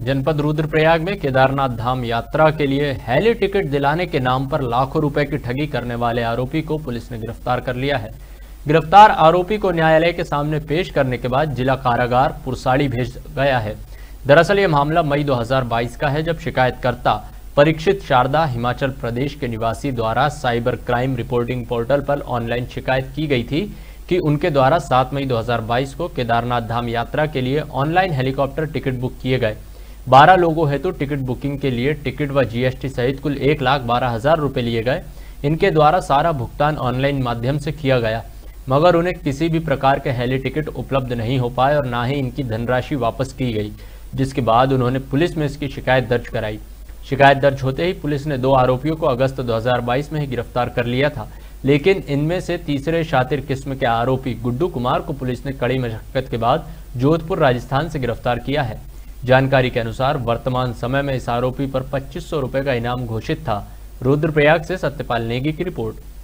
जनपद रुद्रप्रयाग में केदारनाथ धाम यात्रा के लिए हेली टिकट दिलाने के नाम पर लाखों रुपए की ठगी करने वाले आरोपी को पुलिस ने गिरफ्तार कर लिया है। गिरफ्तार आरोपी को न्यायालय के सामने पेश करने के बाद जिला कारागार पुरसाड़ी भेज गया है। दरअसल ये मामला मई 2022 का है, जब शिकायतकर्ता परीक्षित शारदा हिमाचल प्रदेश के निवासी द्वारा साइबर क्राइम रिपोर्टिंग पोर्टल पर ऑनलाइन शिकायत की गई थी कि उनके द्वारा 7 मई 2022 को केदारनाथ धाम यात्रा के लिए ऑनलाइन हेलीकॉप्टर टिकट बुक किए गए। 12 लोगों हेतु टिकट बुकिंग के लिए टिकट व जीएसटी सहित कुल 1,12,000 रुपए लिए गए। इनके द्वारा सारा भुगतान ऑनलाइन माध्यम से किया गया, मगर उन्हें किसी भी प्रकार के हेली टिकट उपलब्ध नहीं हो पाए और ना ही इनकी धनराशि वापस की गई, जिसके बाद उन्होंने पुलिस में इसकी शिकायत दर्ज कराई। शिकायत दर्ज होते ही पुलिस ने 2 आरोपियों को अगस्त 2022 में ही गिरफ्तार कर लिया था, लेकिन इनमें से तीसरे शातिर किस्म के आरोपी गुड्डू कुमार को पुलिस ने कड़ी मशक्कत के बाद जोधपुर राजस्थान से गिरफ्तार किया है। जानकारी के अनुसार वर्तमान समय में इस आरोपी पर 2500 रुपए का इनाम घोषित था। रुद्रप्रयाग से सत्यपाल नेगी की रिपोर्ट।